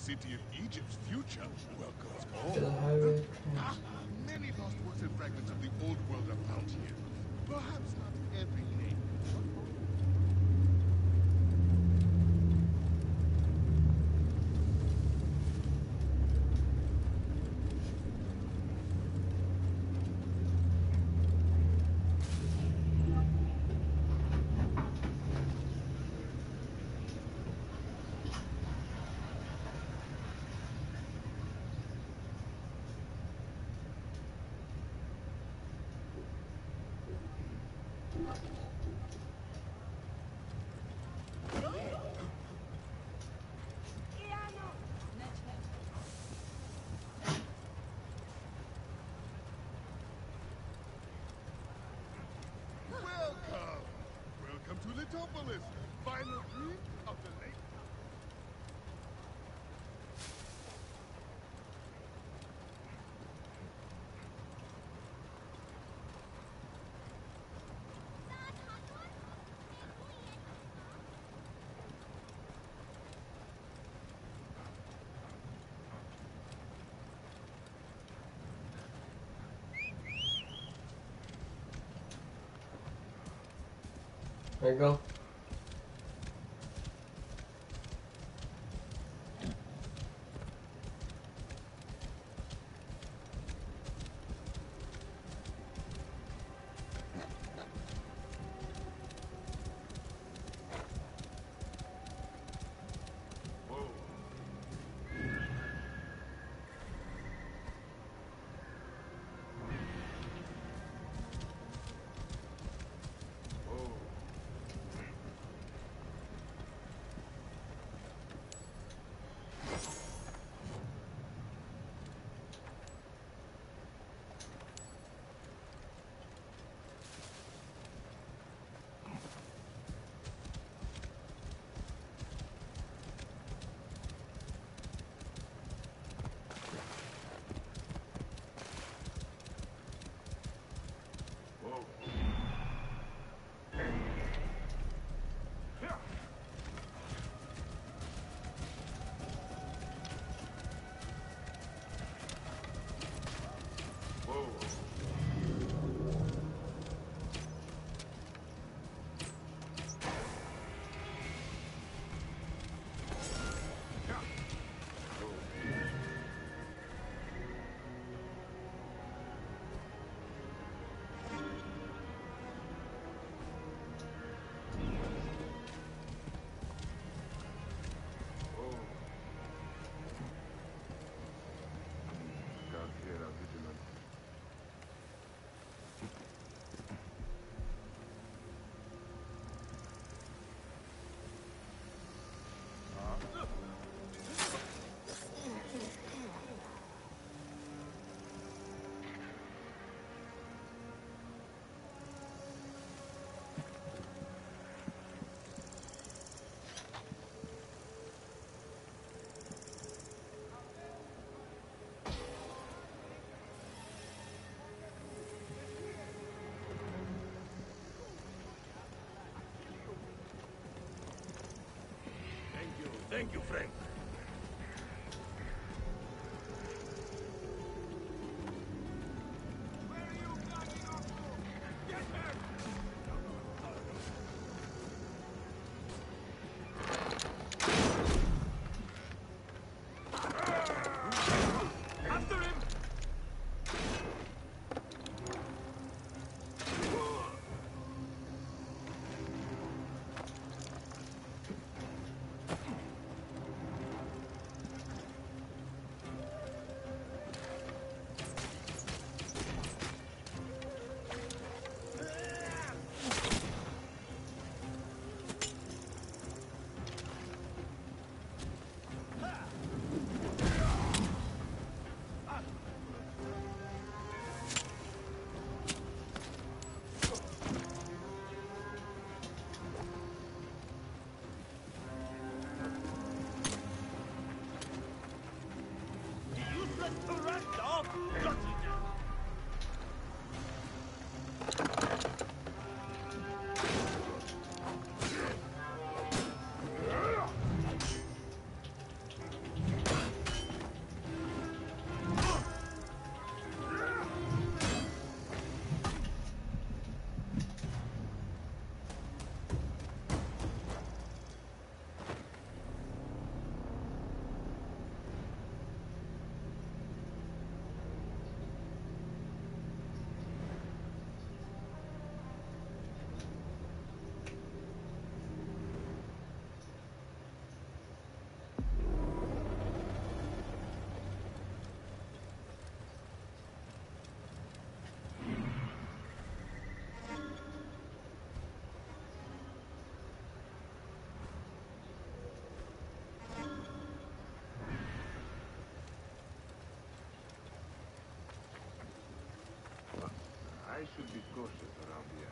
city of Egypt's future welcomes to all. the highway. Many lost works and fragments of the old world are found here. Perhaps not every name, but most. Welcome! Welcome to Litopolis, final dream of the late. There you go. Thank you, Frank. should be cautious around here.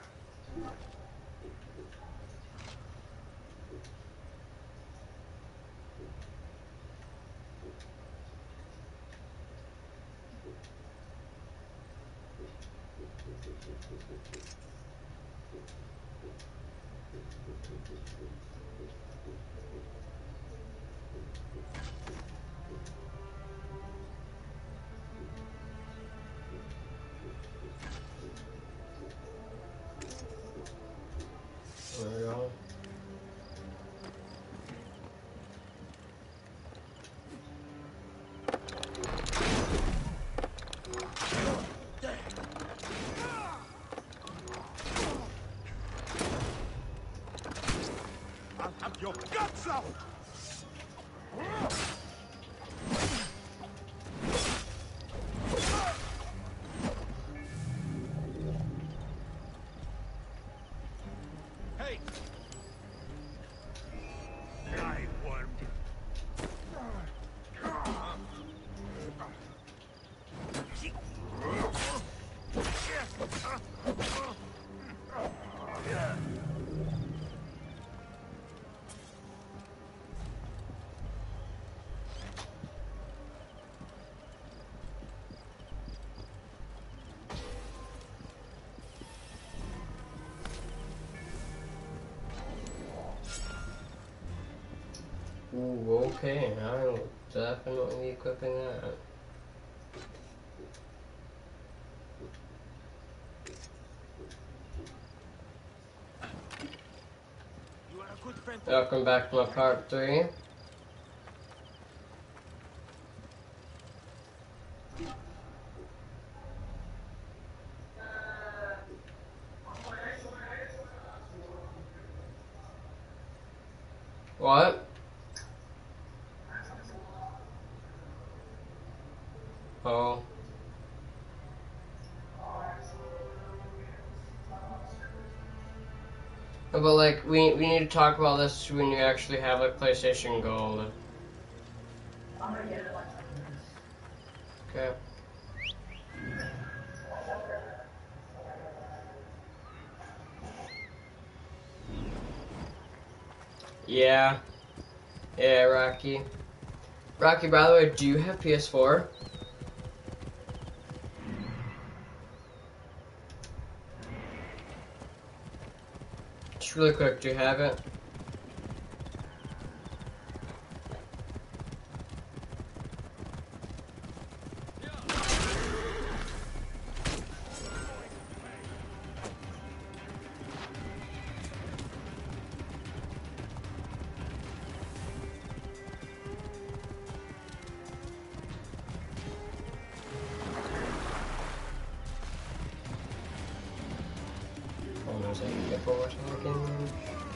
There we go. I'll have your guts out! Hey! I wormed. Ooh, okay. I'm definitely equipping that. You are a good friend. Welcome back to my part 3. What? Oh. But like, we need to talk about this when you actually have like PlayStation Gold. Okay. Yeah. Yeah, Rocky. Rocky, by the way, do you have PS4? Just really quick, do you have it? Hold on a second, get forward so I can...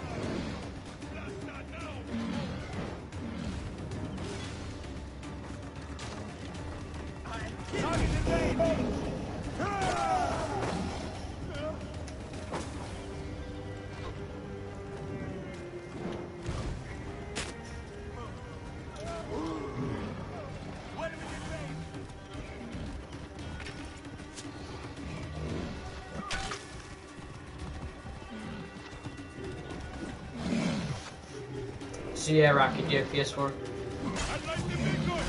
So yeah, Rocky, do you have PS4? I'd like to be good.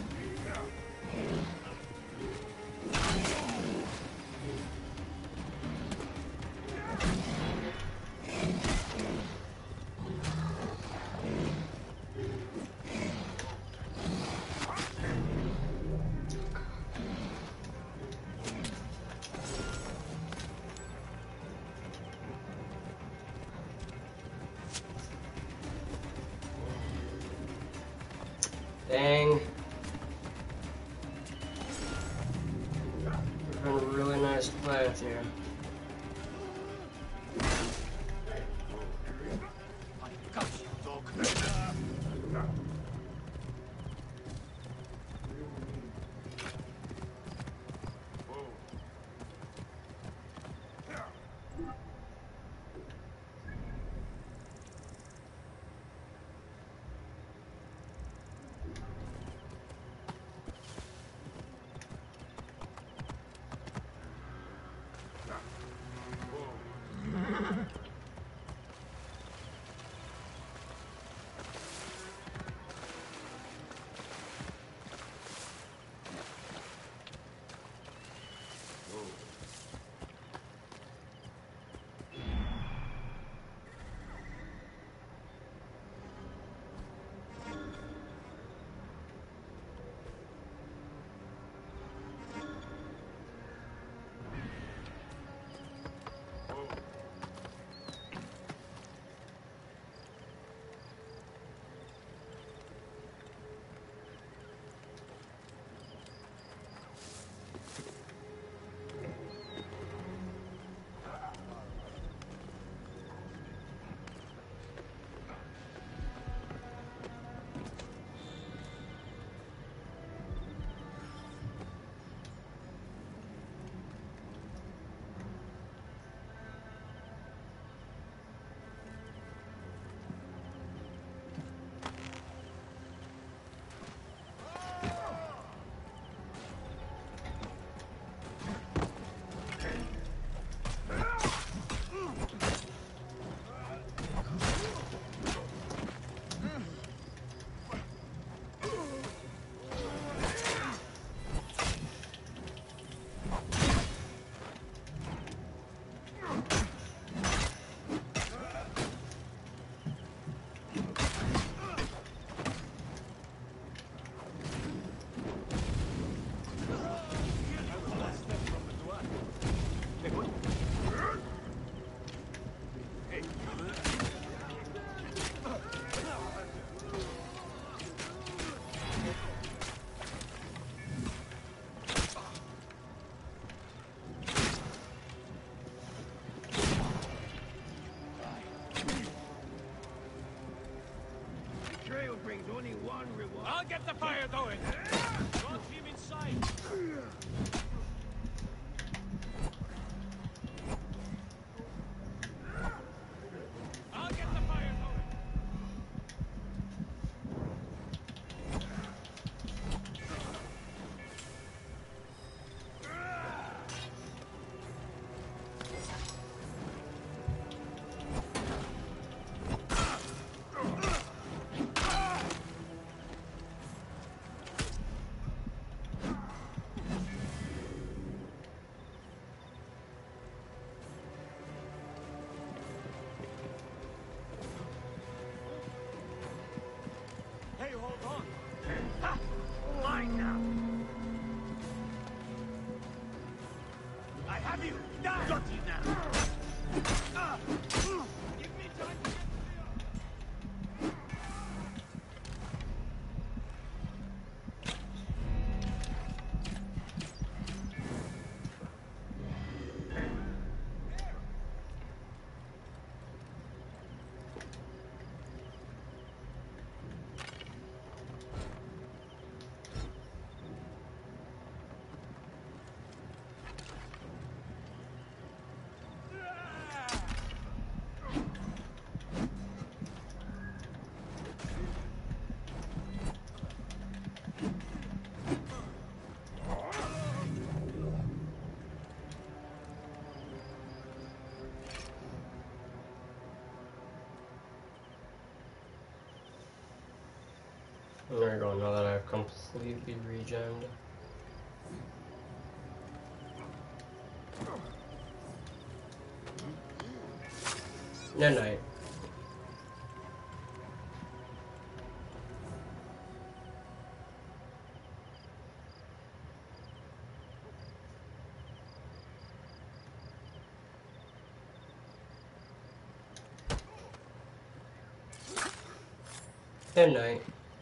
Dang. It's been really nice to play with you. I'll get the fire going. Got him inside. I'll get the fire going. Hey, hold on. Ha! Mine now. I have you. Die. Got you now. Give me time to get clear. There we go, now that I've completely regened. Night. Night.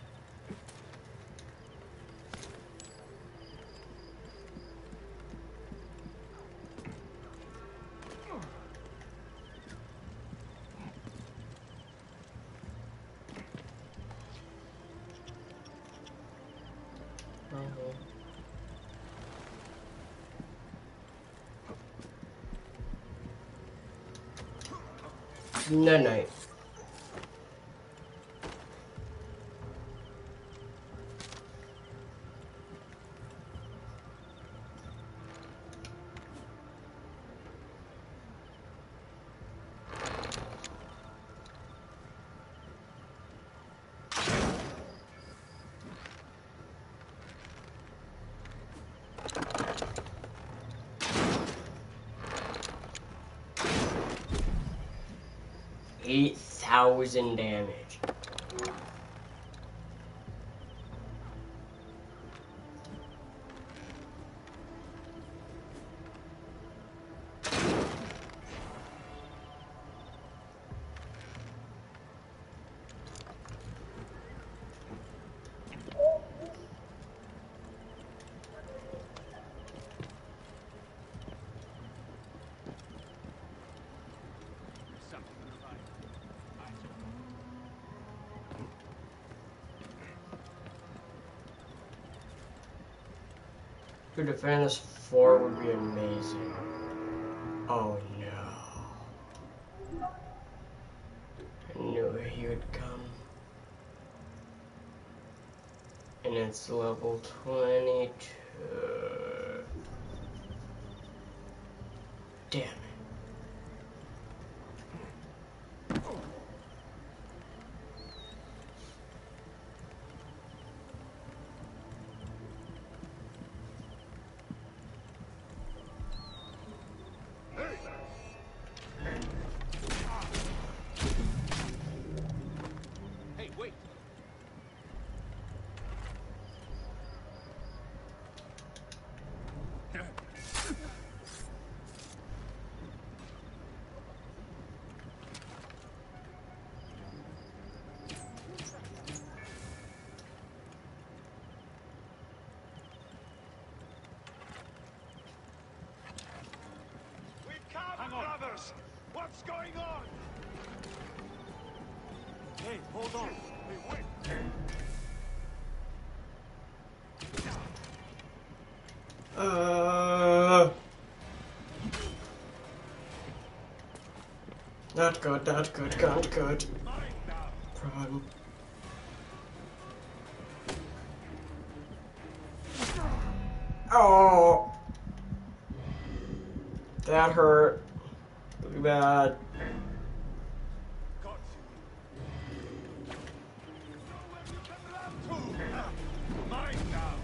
Night. $8,000 damage. To defend this fort would be amazing. Oh no. I knew he would come. And it's level 22. Damn it. Hey, wait. Brothers, what's going on? Hey, hold on. Hey, wait. Not good, not good, not good. Run. Oh! That hurt. Really bad. Mine now.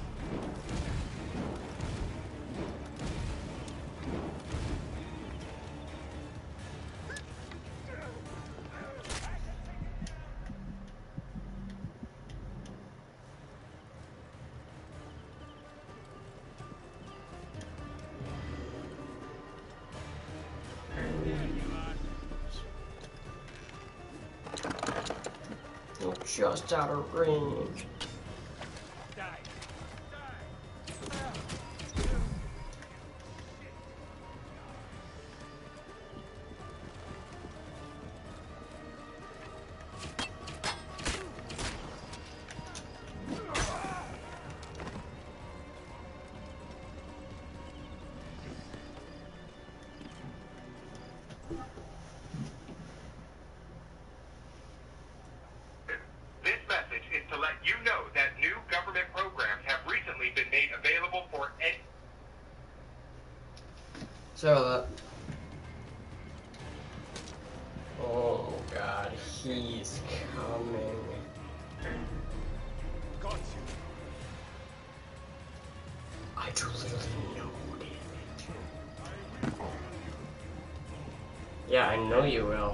You're just out of range. Die. This message is to let you know that new government programs have recently been made available for any... So, oh god, he's coming. Got you. I do literally know, damn it. Yeah, I know you will.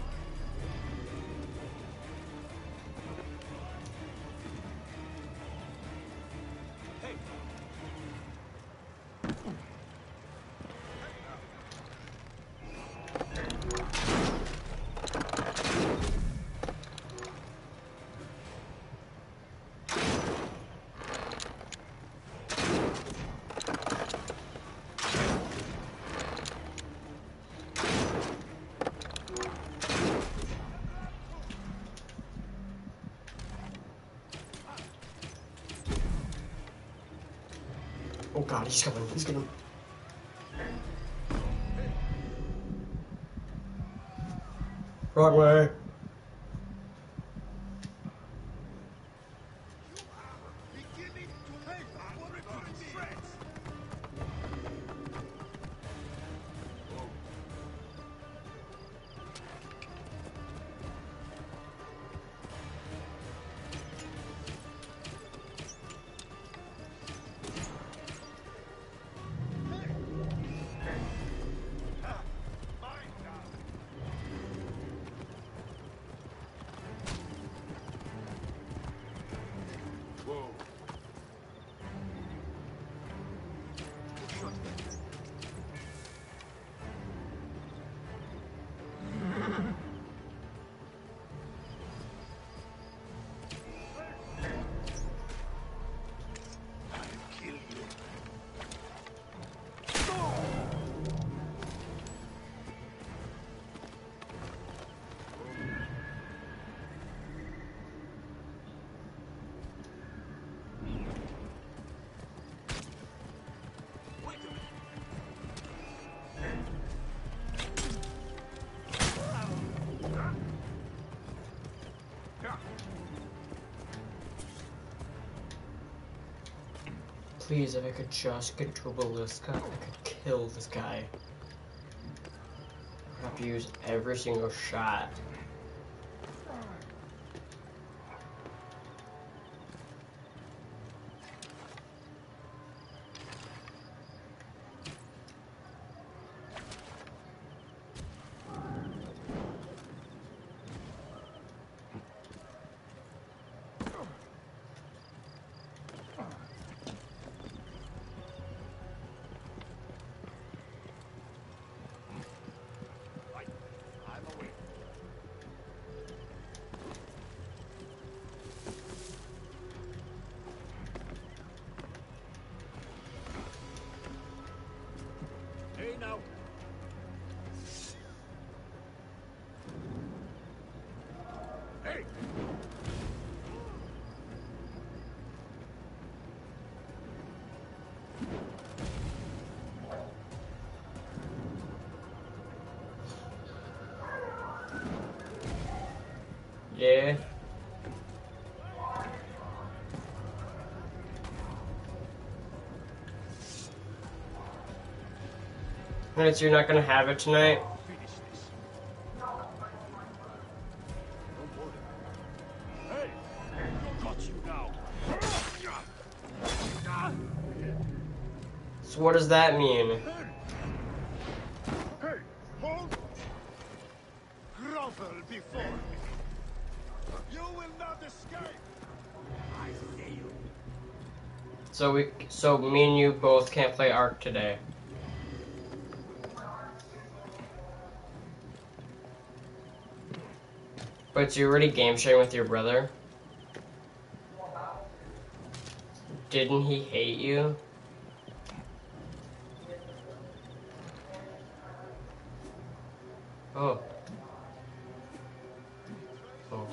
Oh god, he's coming, he's coming. Wrong way. Beginning to hate our recruiting threats. Whoa. Kill you. Wait a minute. Please, if I could just get to a ballista, I could kill this guy. I have to use every single shot. I'm away. Alright, so you're not gonna have it tonight? Finish this. Don't worry. Hey! Got you now. So what does that mean? Hey, hold! Grovel before me. You will not escape. I see you. So me and you both can't play Ark today. But so you're already game sharing with your brother? Didn't he hate you? Oh. Oh.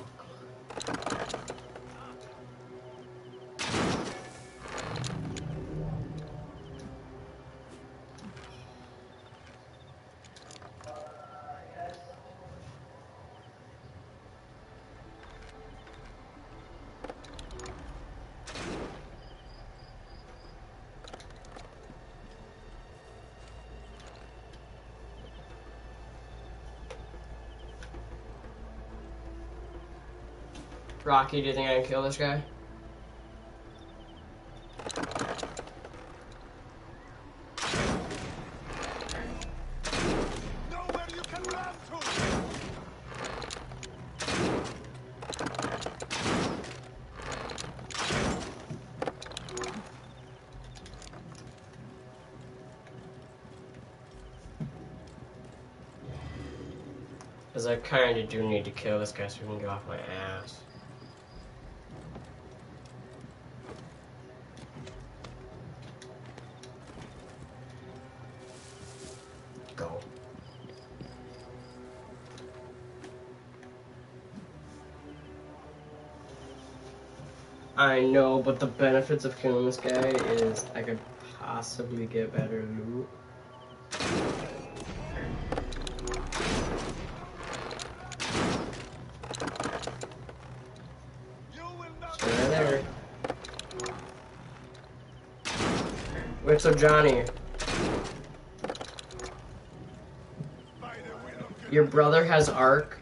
Rocky, do you think I can kill this guy? Nowhere you can run to. Because I kind of do need to kill this guy so we can get off my ass. Go. I know, but the benefits of killing this guy is I could possibly get better loot. You will not. So right there. Wait, so Johnny, By the will of your brother has Ark?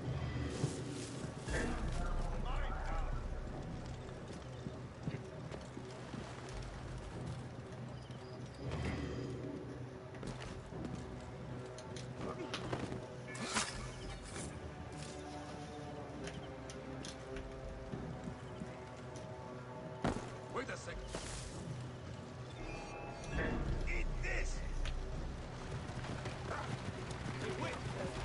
Wait a second. Eat this. Wait.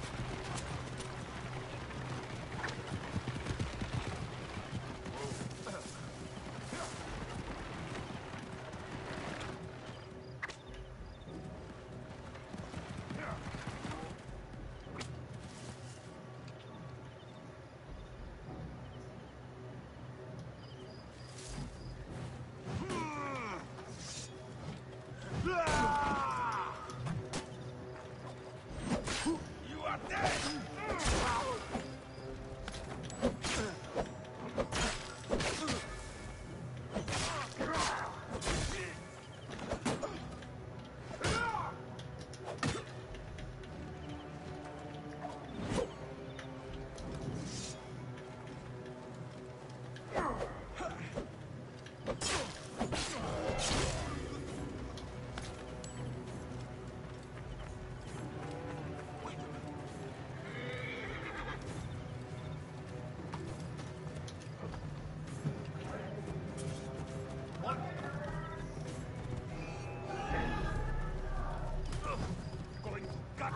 You are dead. Going to gut.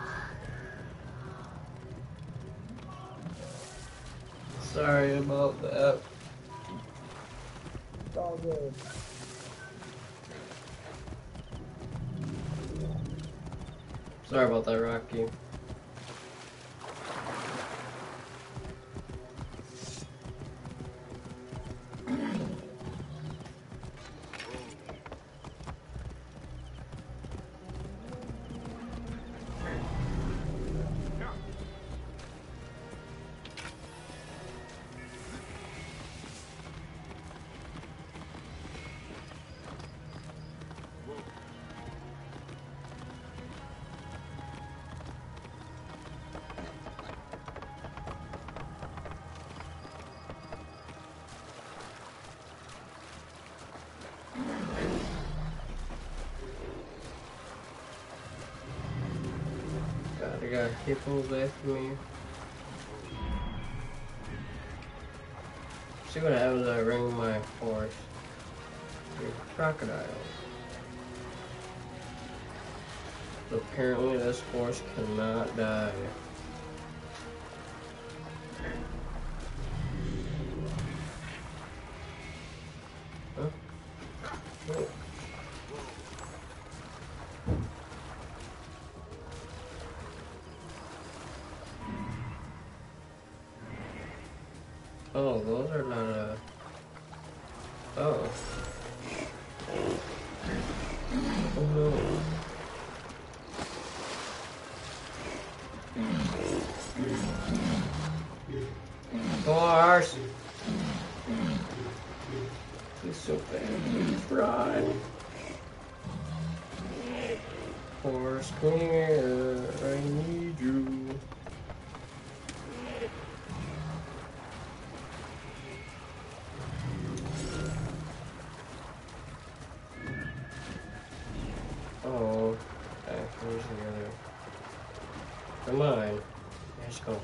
Sorry about that. Sorry about that, Rocky. got hippos after me. See what happens if I ring my horse. Crocodile. Apparently this horse cannot die. Huh? Oh. Oh, those are not oh. Oh no. Come on, horse. He's so fast. He's run. Horse, come here. I need you. Oh, okay, here's the other. Come on. Let's go.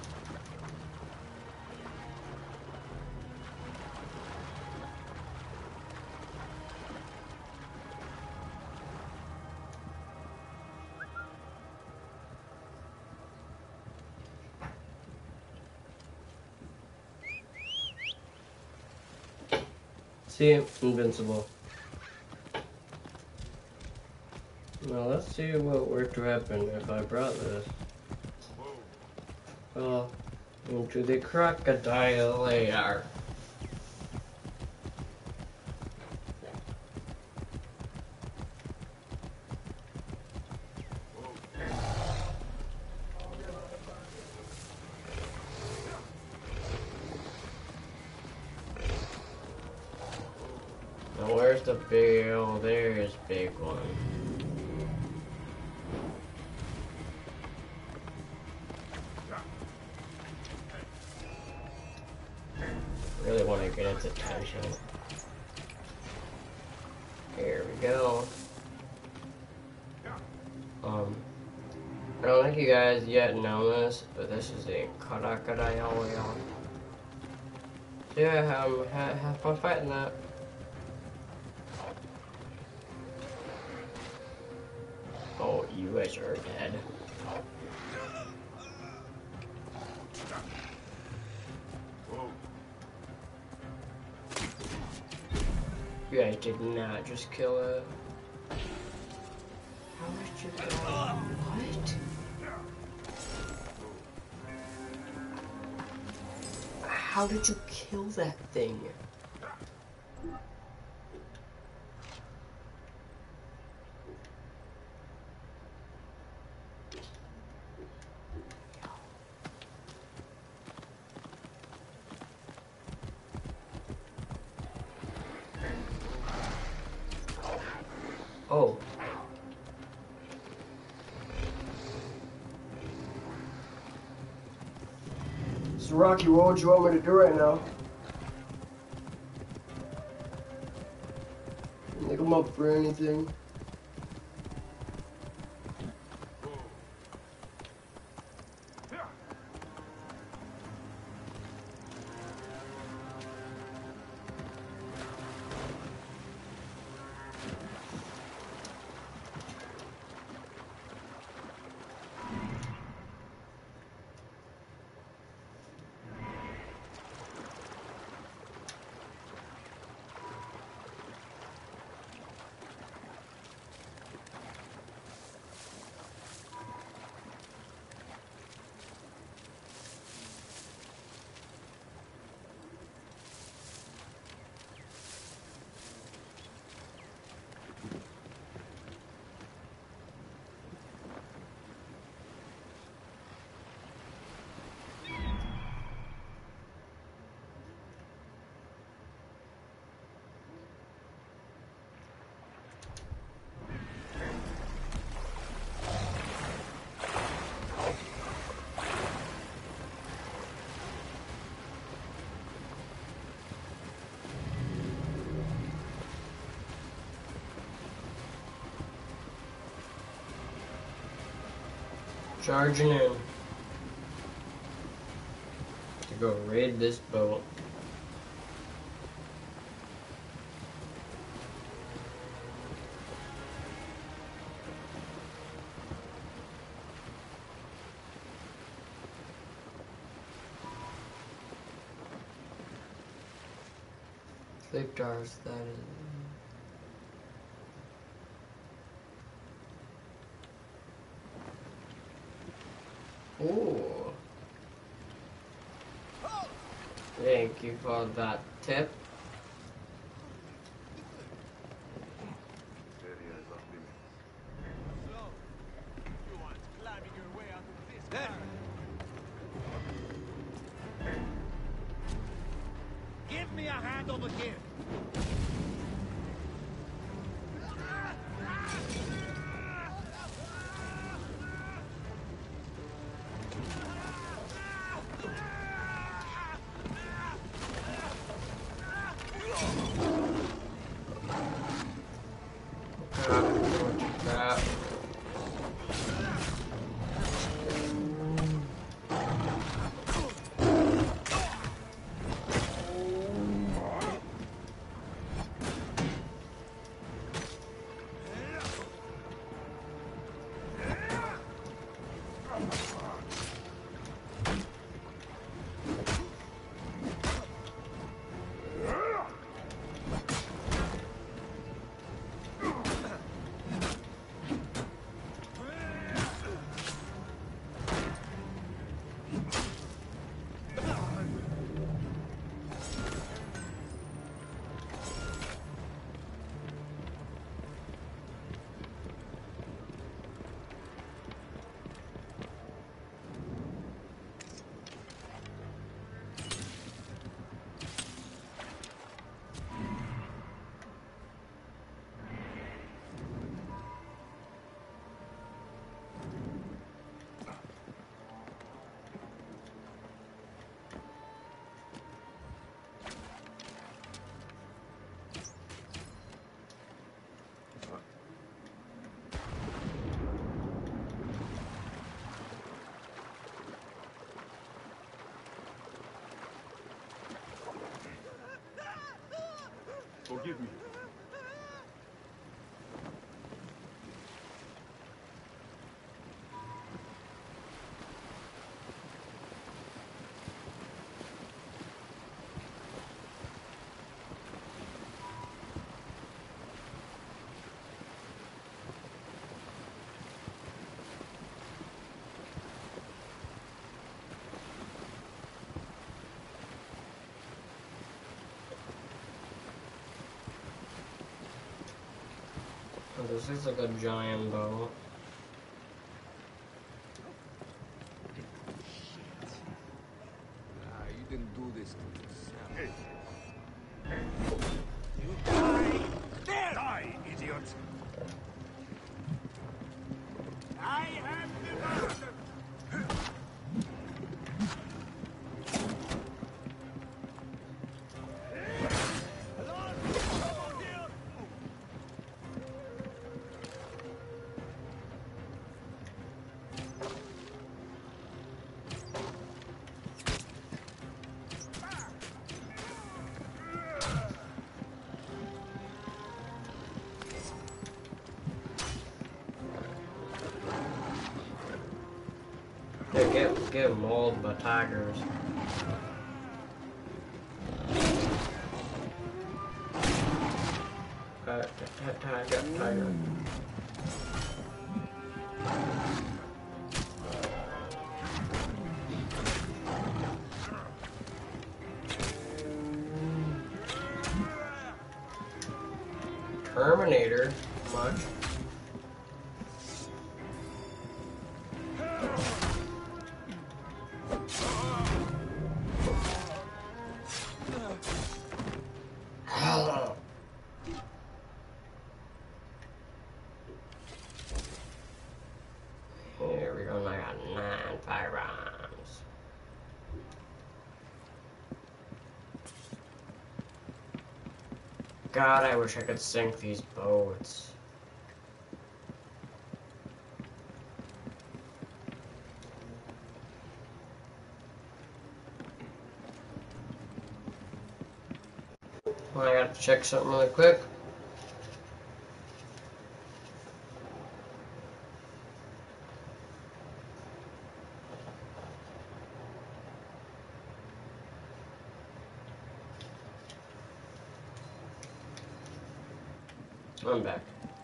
See, invincible. Now let's see what were to happen if I brought this. Well, into the crocodile lair. Now where's the big, oh there's big one. Really want to get its attention. Here we go. I don't think you guys yet know this, but this is a crocodile. So yeah, have fun fighting that. Oh, you guys are dead. You guys did not just kill it. How did you kill it? What? How did you kill that thing? Oh. So Rocky, what would you want me to do right now? Like I'm up for anything. Charging in. To go raid this boat. Victors, that is. Ooh. Thank you for that tip. Give me a hand over here. Crap. Forgive me. Oh, this looks like a giant boat. You didn't do this to yourself. You die! There! Die, idiot! I have the master! They get mauled by tigers. Tiger. Terminator, much. Here we go, I got 9 firearms. God, I wish I could sink these boats. have to check something really quick. I'm back.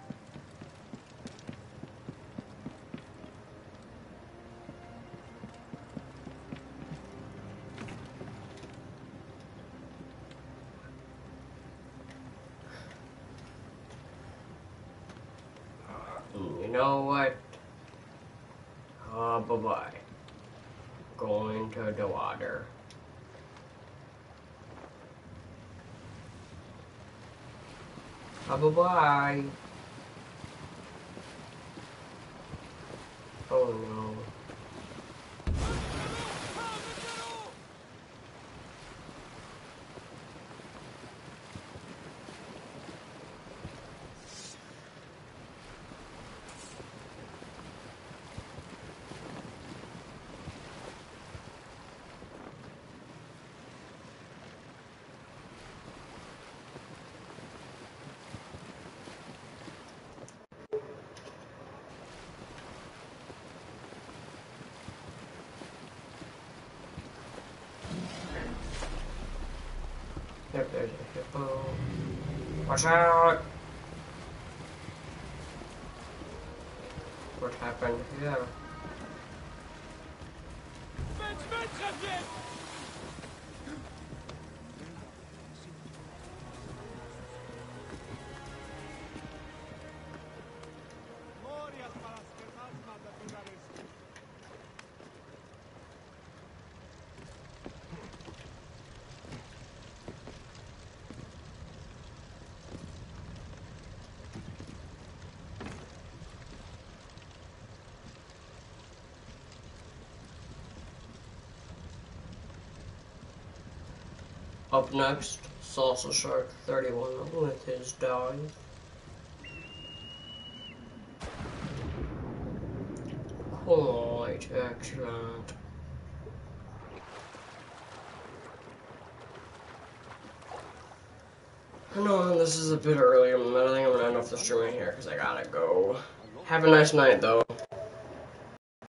You know what? Bye-bye. Going to the water. Bye-bye. Oh no. Yep, there's a hippo. Watch out! What happened here? Up next, Salsa Shark 31 with his dive. Quite excellent. I know this is a bit early, but I think I'm gonna end off the stream right here because I gotta go. Have a nice night though.